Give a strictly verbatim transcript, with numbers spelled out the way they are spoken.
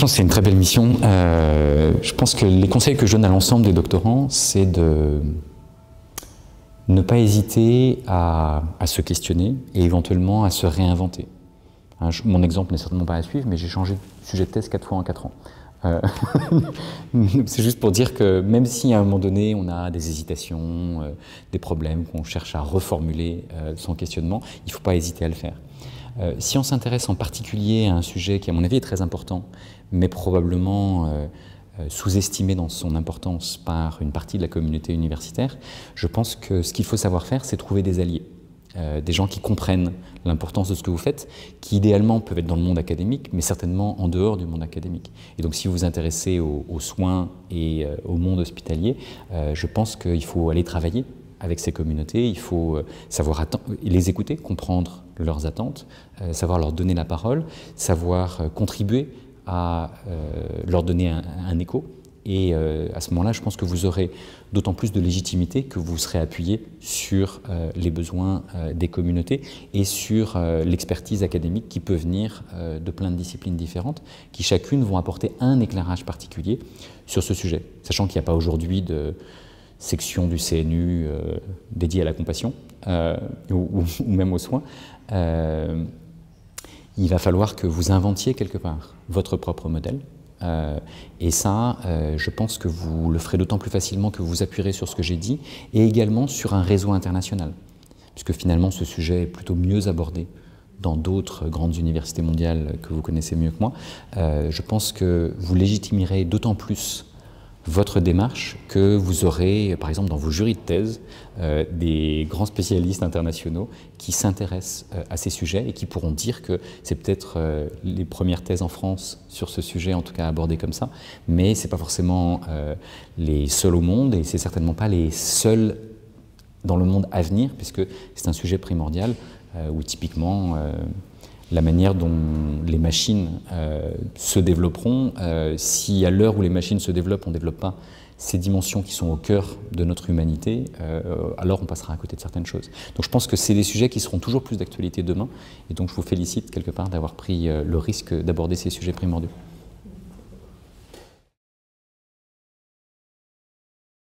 pense que c'est une très belle mission. Euh, je pense que les conseils que je donne à l'ensemble des doctorants, c'est de ne pas hésiter à, à se questionner et éventuellement à se réinventer. Hein, je, mon exemple n'est certainement pas à suivre, mais j'ai changé de sujet de thèse quatre fois en quatre ans. Euh, c'est juste pour dire que même si à un moment donné on a des hésitations, euh, des problèmes qu'on cherche à reformuler euh, sans questionnement, il ne faut pas hésiter à le faire. Euh, si on s'intéresse en particulier à un sujet qui à mon avis est très important, mais probablement euh, euh, sous-estimé dans son importance par une partie de la communauté universitaire, je pense que ce qu'il faut savoir faire, c'est trouver des alliés. Euh, des gens qui comprennent l'importance de ce que vous faites, qui idéalement peuvent être dans le monde académique, mais certainement en dehors du monde académique. Et donc si vous vous intéressez aux, aux soins et euh, au monde hospitalier, euh, je pense qu'il faut aller travailler avec ces communautés, il faut euh, savoir les écouter, comprendre leurs attentes, euh, savoir leur donner la parole, savoir euh, contribuer à euh, leur donner un, un écho. Et euh, à ce moment-là, je pense que vous aurez d'autant plus de légitimité que vous serez appuyé sur euh, les besoins euh, des communautés et sur euh, l'expertise académique qui peut venir euh, de plein de disciplines différentes, qui chacune vont apporter un éclairage particulier sur ce sujet. Sachant qu'il n'y a pas aujourd'hui de section du C N U euh, dédiée à la compassion euh, ou, ou même aux soins. Euh, il va falloir que vous inventiez quelque part votre propre modèle. Euh, et ça, euh, je pense que vous le ferez d'autant plus facilement que vous appuierez sur ce que j'ai dit et également sur un réseau international, puisque finalement ce sujet est plutôt mieux abordé dans d'autres grandes universités mondiales que vous connaissez mieux que moi. Euh, je pense que vous légitimerez d'autant plus votre démarche que vous aurez, par exemple dans vos jurys de thèse, euh, des grands spécialistes internationaux qui s'intéressent euh, à ces sujets et qui pourront dire que c'est peut-être euh, les premières thèses en France sur ce sujet, en tout cas abordées comme ça, mais c'est pas forcément euh, les seuls au monde et c'est certainement pas les seuls dans le monde à venir, puisque c'est un sujet primordial euh, où typiquement euh, la manière dont les machines euh, se développeront, euh, si à l'heure où les machines se développent, on ne développe pas ces dimensions qui sont au cœur de notre humanité, euh, alors on passera à côté de certaines choses. Donc je pense que c'est des sujets qui seront toujours plus d'actualité demain, et donc je vous félicite quelque part d'avoir pris euh, le risque d'aborder ces sujets primordiaux.